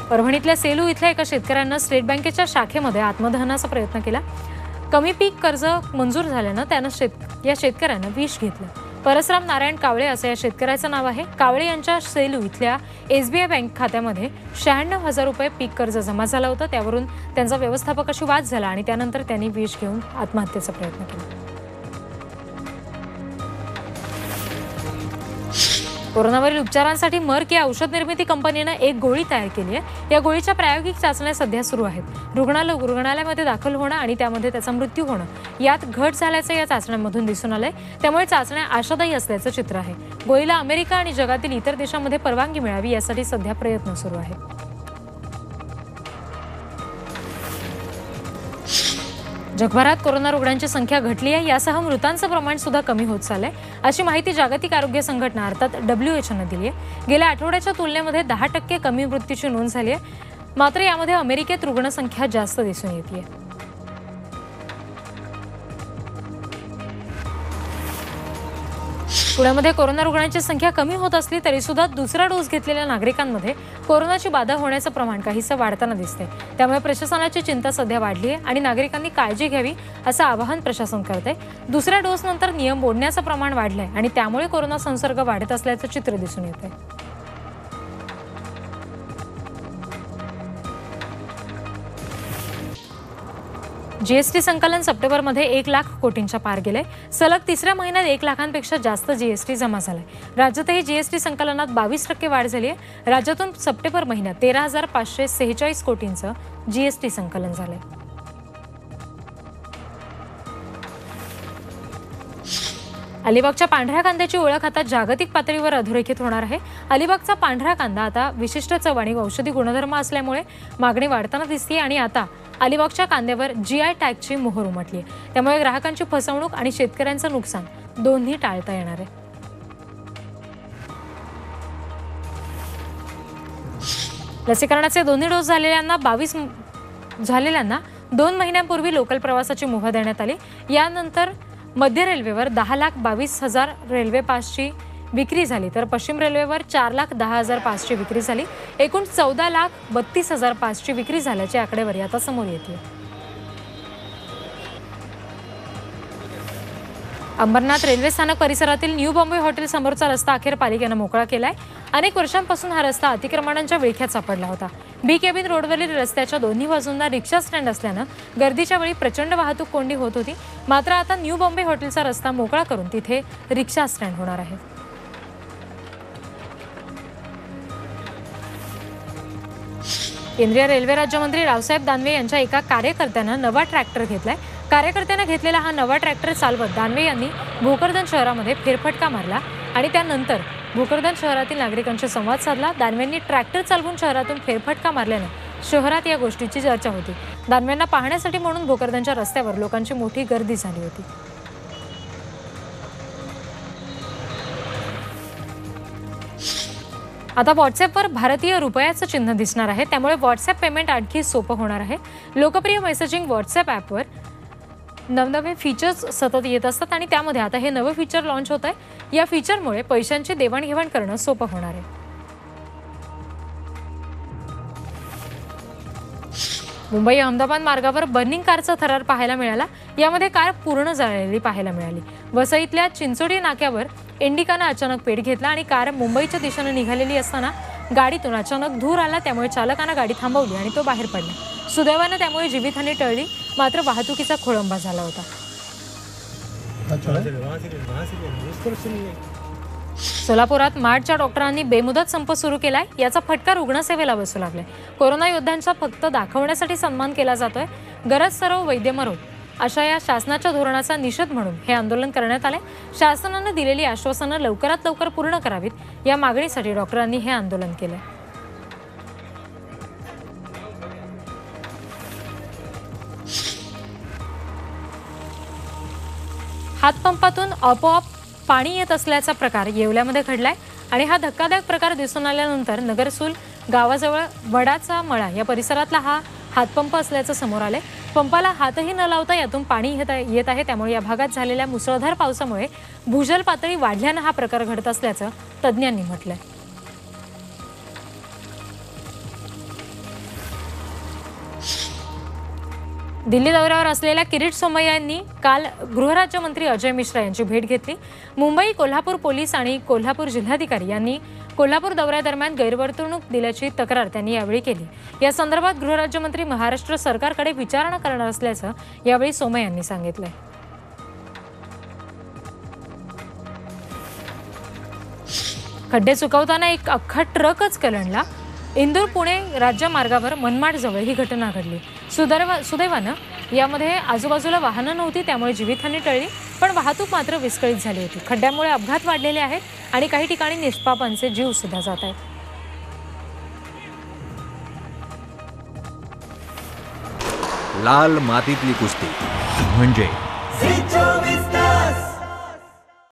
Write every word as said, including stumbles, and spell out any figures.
परभणीतल्या सेलू इथल्या एका शेतकऱ्यानं स्टेट बँकेच्या शाखेमध्ये आत्मदहनाचा प्रयत्न केला। कमी पीक कर्ज मंजूर झाल्यानं त्यानं शेत या शेतकऱ्यानं विष घेतलं। परसराम नारायण कावळे असं या शेतकऱ्याचं नाव आहे। कावळे यांच्या सेलू इथल्या एसबीआय बँक खात्यामध्ये शहाण्णव हजार रुपये पीक कर्ज जमा झालं होतं। त्यावरून त्यांचा व्यवस्थापकाशी वाद झाला आणि त्यानंतर त्यांनी विष घेऊन आत्महत्येचा प्रयत्न केला। कोरोनावरील उपचारांसाठी मर्क या औषध निर्मिती कंपनीने एक गोळी तयार केली आहे। या गोळीच्या प्रायोगिक चाचण्या सध्या सुरू आहेत। रुग्णाला रुग्णालयामध्ये दाखल होणं आणि त्यामध्ये त्याचा मृत्यू होणं यात घट झाल्याचं या चाचण्यांमधून दिसून आलंय। त्यामुळे चाचण्या आशादायी असल्याचं चित्र आहे। गोळीला अमेरिका आणि जगातील इतर देशांमध्ये परवानगी मिळावी यासाठी सध्या प्रयत्न सुरू आहेत। जगभरात कोरोना रुग्णांची संख्या घटली आहे। यासह मृतांचं प्रमाण सुद्धा कमी होत चाललंय, अशी माहिती जागतिक आरोग्य संघटना अर्थात डब्ल्यू एच ओने दिली आहे। गेल्या आठवड्याच्या तुलनेमध्ये दहा टक्के कमी मृत्यूची नोंद झाली आहे। मात्र यामध्ये अमेरिकेत रुग्णसंख्या जास्त दिसून येते। पुण्यामध्ये कोरोना रुग्णांची संख्या कमी होत असली तरी सुद्धा दुसरा डोस घेतलेल्या नागरिकांमध्ये कोरोनाची बाधा होण्याचं प्रमाण काहीसं वाढताना दिसतंय। त्यामुळे प्रशासनाची चिंता सध्या वाढली आहे आणि नागरिकांनी काळजी घ्यावी असं आवाहन प्रशासन करते। दुसऱ्या डोस नंतर नियम मोडण्याचं प्रमाण वाढलंय आणि त्यामुळे कोरोना संसर्ग वाढत असल्याचं चित्र दिसून येतंय। जीएसटी संकलन सप्टेंबरमध्ये एक लाख कोटींच्या पार गेले। सलग तिसऱ्या महिन्यात एक लाखांपेक्षा जास्त जीएसटी जमा झालाय। राज्यातही जीएसटी संकलनात बावीस टक्के वाढ झाली आहे। राज्यातून सप्टेंबर महिन्यात तेरा हजार पाचशे सेहेचाळीस कोटींचं जीएसटी संकलन झालंय। अलिबागच्या पांढऱ्या कांद्याची ओळख आता जागतिक पातळीवर अधोरेखित होणार आहे। अलिबागचा पांढरा कांदा आता विशिष्ट चव आणि औषधी गुणधर्म असल्यामुळे मागणी वाढताना दिसते आणि आता अलिबागच्या कांद्यावर जीआय टॅगची मोहर उमटली आहे। त्यामुळे ग्राहकांची फसवणूक आणि शेतकऱ्यांचं नुकसान दोन्ही टाळता येणार आहे। लसीकरणाचे दोन्ही डोस झालेल्यांना बावीस झालेल्यांना दोन महिन्यांपूर्वी लोकल प्रवासाची मुभा देण्यात आली। यानंतर मध्य रेल्वेवर दहा लाख बावीस हजार रेल्वे पासची विक्री झाली तर पश्चिम रेल्वेवर चार लाख दहा हजार पासची विक्री झाली। एकूण चौदा लाख बत्तीस हजार पासची विक्री झाल्याची आकडेवारी आता समोर येते। अंबरनाथ रेल्वे स्थानक परिसरातील न्यू बॉम्बे हॉटेल समोरचा रस्ता अखेर पालिकेने मोकळा केलाय। अनेक वर्षांपासून हा रस्ता अतिक्रमणांच्या विळख्यात सापडला होता। बी केबिन रोडवरील रस्त्याच्या दोन्ही बाजूंना रिक्षा स्टँड असल्यानं गर्दीच्या वेळी प्रचंड वाहतूक कोंडी होत होती। मात्र आता न्यू बॉम्बे हॉटेलचा रस्ता मोकळा करून तिथे रिक्षा स्टँड होणार आहे। केंद्रीय रेल्वे राज्यमंत्री रावसाहेब दानवे यांच्या एका कार्यकर्त्यानं नवा ट्रॅक्टर घेतलाय। कार्यकर्त्यानं घेतलेला हा नवा ट्रॅक्टर चालवत दानवे यांनी भोकरदन शहरामध्ये फेरफटका मारला आणि त्यानंतर भोकरदन शहरातील नागरिकांशी संवाद साधला। दानवेंनी ट्रॅक्टर चालवून शहरातून फेरफटका मारल्यानं शहरात या गोष्टीची चर्चा होती। दानवेंना पाहण्यासाठी म्हणून भोकरदनच्या रस्त्यावर लोकांची मोठी गर्दी झाली होती। आता व्हॉट्सअपवर भारतीय रुपयाचं चिन्ह दिसणार आहे। त्यामुळे व्हॉट्सअप पेमेंट आणखी सोपं होणार आहे। लोकप्रिय मेसेजिंग व्हॉट्सअप ॲपवर नवनवे फीचर्स सतत येत असतात आणि त्यामध्ये आता हे नवं फीचर लॉन्च होत आहे। या फीचरमुळे पैशांची देवाणघेवाण करणं सोपं होणार आहे। मुंबई अहमदाबाद मार्गावर बर्निंग कारचा थरार पाहायला मिळाला। यामध्ये कार पूर्ण जळलेली पाहायला मिळाली। वसईतल्या चिंचोडी नाक्यावर इंडिकानं अचानक पेट घेतला आणि कार मुंबईच्या दिशेने निघालेली असताना गाडीतून अचानक धूर आला। त्यामुळे चालकानं गाडी थांबवली आणि तो बाहेर पडला। सुदैवानं त्यामुळे जीवितहानी टळली, मात्र वाहतुकीचा खोळंबा झाला होता। सोलापुरात मार्टच्या डॉक्टरांनी बेमुदत संप सुरू केलाय। याचा फटका रुग्णसेवेला बसू लागलाय। कोरोना योद्ध्यांचा फक्त दाखवण्यासाठी सन्मान केला जातोय। गरज सरो वैद्य मरो अशा या शासनाच्या धोरणाचा निषेध म्हणून हे आंदोलन करण्यात आले। शासनाने दिलेली आश्वासनं लवकरात लवकर पूर्ण करावीत या मागणीसाठी डॉक्टरांनी हे आंदोलन केलं। हातपंपातून आपोआप पाणी येत असल्याचा प्रकार येवल्यामध्ये घडलाय आणि हा धक्कादायक प्रकार दिसून आल्यानंतर नगरसूल गावाजवळ वडाचा मळा या परिसरातला हा हातपंप असल्याचं समोर आले। पंपाला हातही न लावता यातून पाणी येत आहे। त्यामुळे या भागात झालेल्या मुसळधार पावसामुळे भूजल पातळी वाढल्यानं हा प्रकार घडत असल्याचं तज्ज्ञांनी म्हटलंय। दिल्ली दौऱ्यावर असलेल्या किरीट सोमय्या यांनी काल गृहराज्यमंत्री अजय मिश्रा यांची भेट घेतली। मुंबई, कोल्हापूर पोलीस आणि कोल्हापूर जिल्हाधिकारी यांनी कोल्हापूर दौऱ्यादरम्यान गैरवर्तणूक दिल्याची तक्रार त्यांनी यावेळी केली। या संदर्भात गृहराज्यमंत्री महाराष्ट्र सरकारकडे विचारणा करणार असल्याचं यावेळी सोमय्या यांनी सांगितलंय। खड्डे चुकवताना एक अख्खा ट्रकच कलंडला। इंदूर पुणे राज्य मार्गावर मनमाड जवळ ही घटना घडली। सुदैवा सुदैवानं यामध्ये आजूबाजूला वाहनं नव्हती, त्यामुळे जीवितहानी टळली, पण वाहतूक मात्र विस्कळीत झाली होती। खड्ड्यामुळे अपघात वाढलेले आहेत आणि काही ठिकाणी निष्पापांचे जीव सुद्धा जात आहेत। लाल मातीतली कुस्ती म्हणजे